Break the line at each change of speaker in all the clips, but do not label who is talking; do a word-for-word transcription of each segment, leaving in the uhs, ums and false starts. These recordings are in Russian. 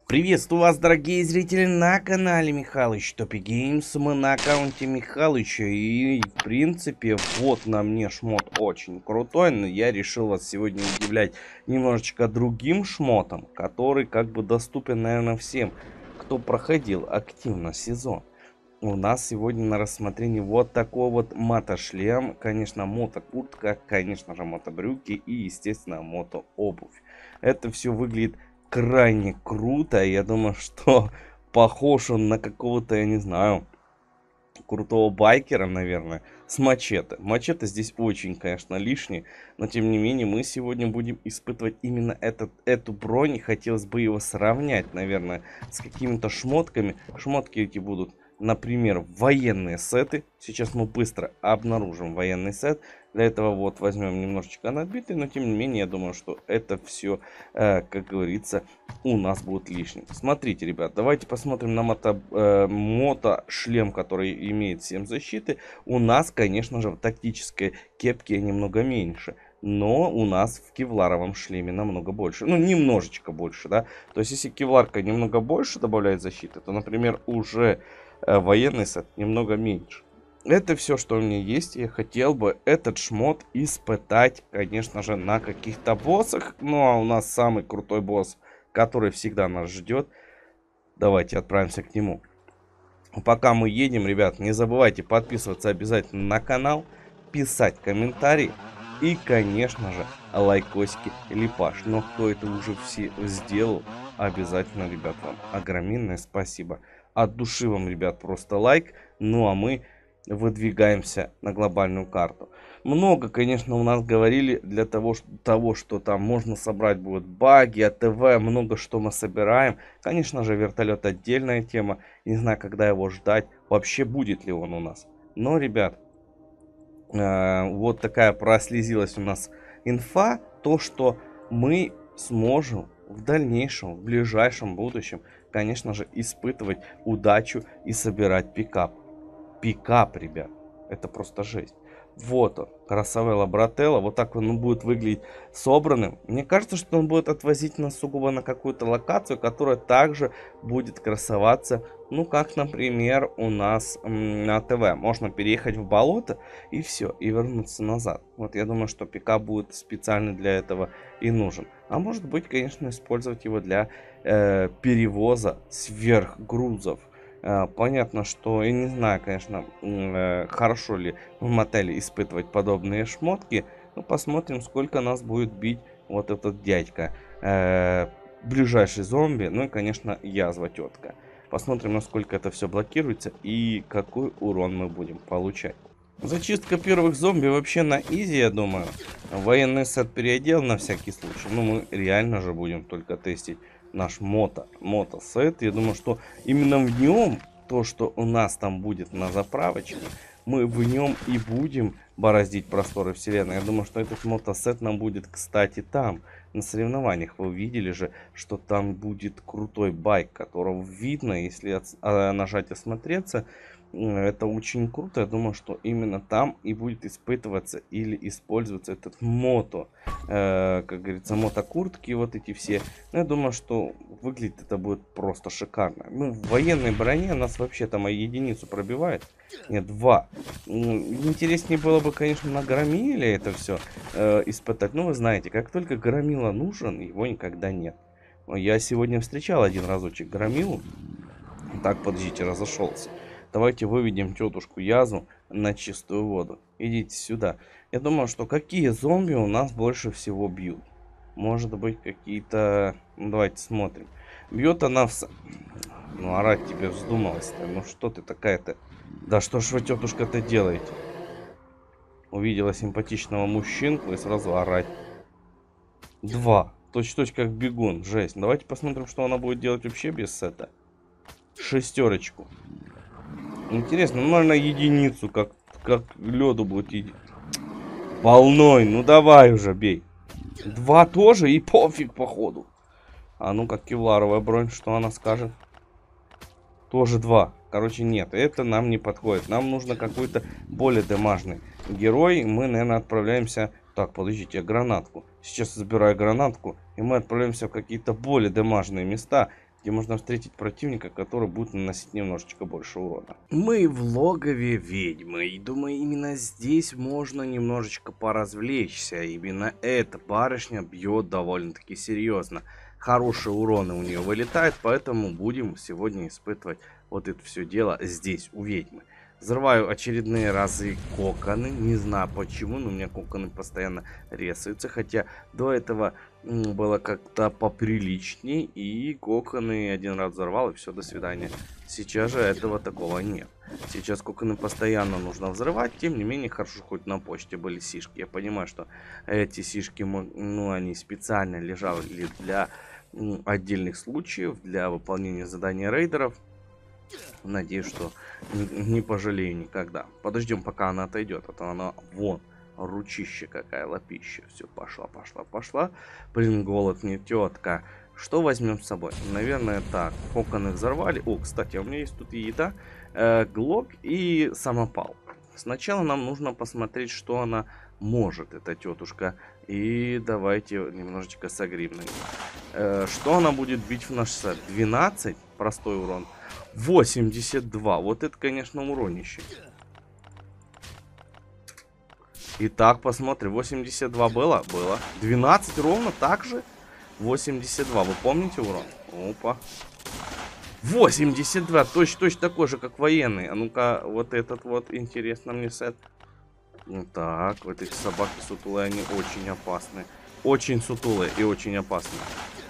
Приветствую вас, дорогие зрители, на канале Михалыч Топи Геймс. Мы на аккаунте Михалыча. И, в принципе, вот на мне шмот очень крутой. Но я решил вас сегодня удивлять немножечко другим шмотом, который как бы доступен, наверное, всем, кто проходил активно сезон. У нас сегодня на рассмотрении вот такой вот мотошлем, конечно, мотокуртка, конечно же, мотобрюки и, естественно, мотообувь. Это все выглядит крайне круто. Я думаю, что похож он на какого-то, я не знаю, крутого байкера, наверное, с мачете. Мачете здесь очень, конечно, лишний, но тем не менее мы сегодня будем испытывать именно этот, эту бронь. Хотелось бы его сравнять, наверное, с какими-то шмотками. Шмотки эти будут, например, военные сеты. Сейчас мы быстро обнаружим военный сет. Для этого вот возьмем немножечко надбитый, но тем не менее я думаю, что это все, э, как говорится, у нас будет лишним. Смотрите, ребят, давайте посмотрим на мото, э, мотошлем, который имеет семь защиты. У нас, конечно же, в тактической кепке немного меньше. Но у нас в кевларовом шлеме намного больше. Ну, немножечко больше, да. То есть, если кевларка немного больше добавляет защиты, то, например, уже э, военный сет немного меньше. Это все, что у меня есть. Я хотел бы этот шмот испытать, конечно же, на каких-то боссах. Ну, а у нас самый крутой босс, который всегда нас ждет. Давайте отправимся к нему. Пока мы едем, ребят, не забывайте подписываться обязательно на канал, писать комментарии и, конечно же, лайкосики или паш. Но кто это уже все сделал, обязательно, ребят, вам огромное спасибо. От души вам, ребят, просто лайк. Ну, а мы выдвигаемся на глобальную карту. Много, конечно, у нас говорили для того, что, того, что там можно собрать будет баги, АТВ, много что мы собираем. Конечно же, вертолет отдельная тема. Не знаю, когда его ждать, вообще будет ли он у нас. Но, ребят, э, вот такая прослезилась у нас инфа, то, что мы сможем в дальнейшем, в ближайшем будущем, конечно же, испытывать удачу и собирать пикап. Пикап, ребят. Это просто жесть. Вот он, Красавелла Брателло. Вот так он будет выглядеть собранным. Мне кажется, что он будет отвозить нас сугубо на какую-то локацию, которая также будет красоваться, ну, как, например, у нас м, на ТВ. Можно переехать в болото и все, и вернуться назад. Вот я думаю, что пикап будет специально для этого и нужен. А может быть, конечно, использовать его для э, перевоза сверхгрузов. Понятно, что я не знаю, конечно, хорошо ли в мотеле испытывать подобные шмотки. Но посмотрим, сколько нас будет бить вот этот дядька. Ближайший зомби, ну и, конечно, язва тетка. Посмотрим, насколько это все блокируется и какой урон мы будем получать. Зачистка первых зомби вообще на изи, я думаю. Военный сет переодел на всякий случай. Ну, мы реально же будем только тестить наш мото, мотосет. Я думаю, что именно в нем, то, что у нас там будет на заправочке, мы в нем и будем бороздить просторы вселенной. Я думаю, что этот мотосет нам будет, кстати, там, на соревнованиях. Вы увидели же, что там будет крутой байк, которого видно, если от, а, нажать осмотреться. Это очень круто. Я думаю, что именно там и будет испытываться или использоваться этот мото. Э, как говорится, мотокуртки вот эти все. Но я думаю, что выглядит это будет просто шикарно. Ну, в военной броне нас вообще там единицу пробивает. Нет, два. Интереснее было бы, конечно, на громиле это все э, испытать. Но вы знаете, как только громила нужен, его никогда нет. Я сегодня встречал один разочек громилу. Так, подождите, разошелся. Давайте выведем тетушку Язву на чистую воду. Идите сюда. Я думаю, что какие зомби у нас больше всего бьют? Может быть, какие-то... Ну, давайте смотрим. Бьет она в... Ну, орать тебе вздумалось-то. Ну, что ты такая-то? Да что ж вы, тетушка-то, делаете? Увидела симпатичного мужчинку и сразу орать. Два. Точь-точь как бегун. Жесть. Давайте посмотрим, что она будет делать вообще без сета. Шестерочку. Интересно, ну, наверное, единицу, как, как леду будет еди... Волной, ну давай уже, бей. Два тоже и пофиг, походу. А ну, как кевларовая бронь, что она скажет? Тоже два. Короче, нет, это нам не подходит. Нам нужно какой-то более дамажный герой. Мы, наверное, отправляемся... Так, подождите, я гранатку. Сейчас забираю гранатку, и мы отправляемся в какие-то более дамажные места, где можно встретить противника, который будет наносить немножечко больше урона. Мы в логове ведьмы, и думаю, именно здесь можно немножечко поразвлечься. Именно эта барышня бьет довольно-таки серьезно. Хорошие уроны у нее вылетают, поэтому будем сегодня испытывать вот это все дело здесь, у ведьмы. Взрываю очередные разы коконы. Не знаю почему, но у меня коконы постоянно резаются. Хотя до этого было как-то поприличней. И коконы один раз взорвал, и все, до свидания. Сейчас же этого такого нет. Сейчас коконы постоянно нужно взрывать. Тем не менее, хорошо, хоть на почте были сишки. Я понимаю, что эти сишки, ну, они специально лежали для отдельных случаев, для выполнения задания рейдеров. Надеюсь, что не, не пожалею никогда. Подождем, пока она отойдет. А то она, вон, ручище какая, лапища. Все, пошла, пошла, пошла. Блин, голод не тетка. Что возьмем с собой? Наверное, так. Коконы взорвали. О, кстати, у меня есть тут и еда, э, глок и самопал. Сначала нам нужно посмотреть, что она может, эта тетушка. И давайте немножечко согреем на нее. Э, что она будет бить в наш сет? двенадцать, простой урон. восемьдесят два. Вот это, конечно, уронище. Итак, посмотрим. восемьдесят два было? Было. двенадцать ровно так же? восемьдесят два. Вы помните урон? Опа. восемьдесят два. Точно-точно такой же, как военный. А ну-ка, вот этот вот, интересно мне сет. Ну так, вот эти собаки сутулые, они очень опасны. Очень сутулые и очень опасны.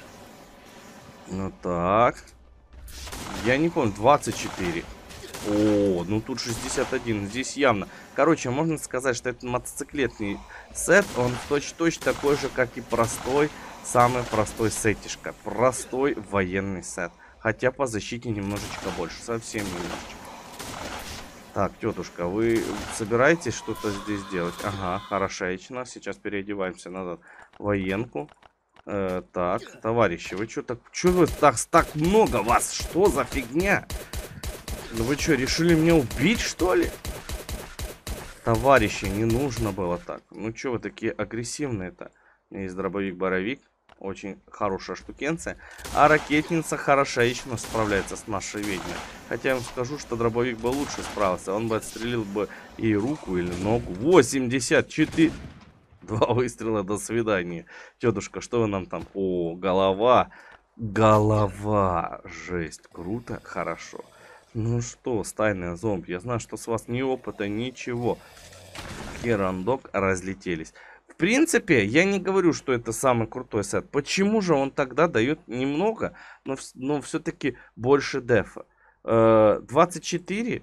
Ну так. Я не помню, двадцать четыре. О, ну тут шестьдесят один. Здесь явно. Короче, можно сказать, что это мотоциклетный сет. Он точно-точно такой же, как и простой. Самый простой сетишка. Простой военный сет. Хотя по защите немножечко больше. Совсем немножечко. Так, тетушка, вы собираетесь что-то здесь делать? Ага, хорошечно. Сейчас переодеваемся назад в военку. Э, так, товарищи, вы что так... Что вы так, так много вас? Что за фигня? Ну вы что, решили меня убить, что ли? Товарищи, не нужно было так. Ну что вы такие агрессивные-то? У меня есть дробовик-боровик. Очень хорошая штукенция. А ракетница хорошечно справляется с нашей ведьмой. Хотя я вам скажу, что дробовик бы лучше справился. Он бы отстрелил бы и руку, или ногу. восемьдесят четыре... Два выстрела, до свидания. Тетушка, что вы нам там? О, голова. Голова. Жесть. Круто, хорошо. Ну что, стайная зомби, я знаю, что с вас ни опыта, ничего. Херандок разлетелись. В принципе, я не говорю, что это самый крутой сет. Почему же он тогда дает немного, но, но все-таки больше дефа? Э, двадцать четыре?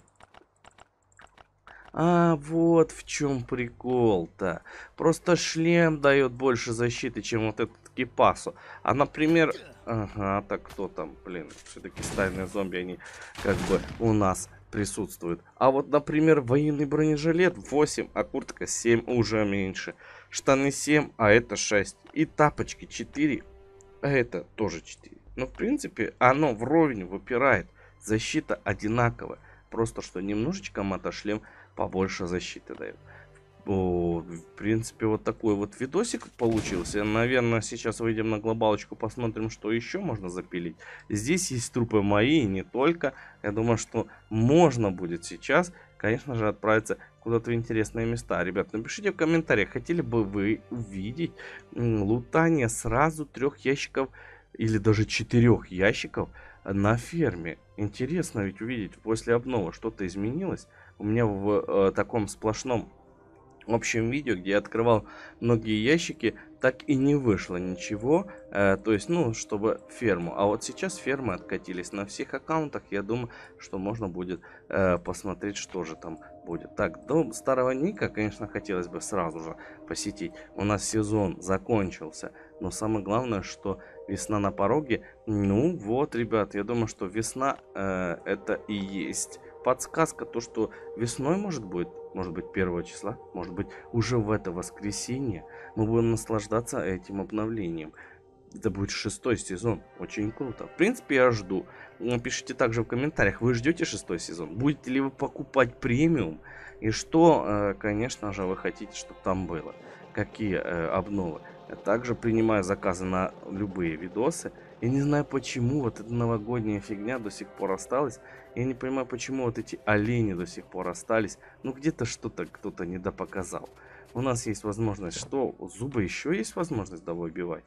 А вот в чем прикол-то. Просто шлем дает больше защиты, чем вот этот Кипасо. А, например... Ага, так кто там? Блин, все-таки стайные зомби, они как бы у нас присутствуют. А вот, например, военный бронежилет восемь, а куртка семь, уже меньше. Штаны семь, а это шесть. И тапочки четыре, а это тоже четыре. Но, в принципе, оно вровень выпирает. Защита одинаковая. Просто, что немножечко мотошлем побольше защиты дает. О, в принципе, вот такой вот видосик получился. Наверное, сейчас выйдем на глобалочку, посмотрим, что еще можно запилить. Здесь есть трупы мои, и не только. Я думаю, что можно будет сейчас, конечно же, отправиться куда-то в интересные места. Ребят, напишите в комментариях, хотели бы вы увидеть лутание сразу трех ящиков или даже четырех ящиков на ферме. Интересно ведь увидеть, после обновы что-то изменилось. У меня в э, таком сплошном общем видео, где я открывал многие ящики, так и не вышло ничего, э, то есть, ну, чтобы ферму. А вот сейчас фермы откатились на всех аккаунтах, я думаю, что можно будет э, посмотреть, что же там будет. Так, до старого ника, конечно, хотелось бы сразу же посетить. У нас сезон закончился, но самое главное, что весна на пороге. Ну вот, ребят, я думаю, что весна э, это и есть подсказка, то, что весной может быть, может быть первого числа, может быть уже в это воскресенье мы будем наслаждаться этим обновлением. Это будет шестой сезон, очень круто. В принципе, я жду. Пишите также в комментариях, вы ждете шестой сезон? Будете ли вы покупать премиум? И что, конечно же, вы хотите, чтобы там было? Какие обновы? Я также принимаю заказы на любые видосы. Я не знаю, почему вот эта новогодняя фигня до сих пор осталась. Я не понимаю, почему вот эти олени до сих пор остались. Ну, где-то что-то кто-то недопоказал. У нас есть возможность, что? У зуба еще есть возможность довыбивать?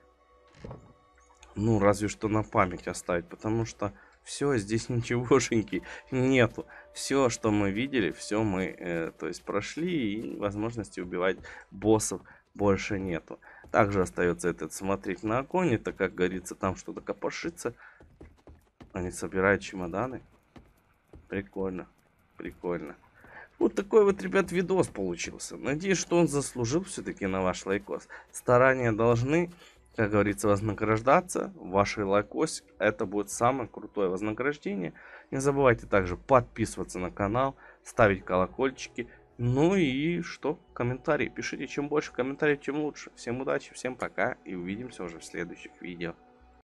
Ну, разве что на память оставить, потому что все, здесь ничегошеньки нету. Все, что мы видели, все мы, э, то есть, прошли, и возможности убивать боссов больше нету. Также остается этот смотреть на оконе, так как говорится, там что-то копошится. Они собирают чемоданы. Прикольно, прикольно. Вот такой вот, ребят, видос получился. Надеюсь, что он заслужил все-таки на ваш лайкос. Старания должны, как говорится, вознаграждаться. Ваши лайкос, это будет самое крутое вознаграждение. Не забывайте также подписываться на канал, ставить колокольчики. Ну и что? Комментарии. Пишите, чем больше комментариев, тем лучше. Всем удачи, всем пока и увидимся уже в следующих видео.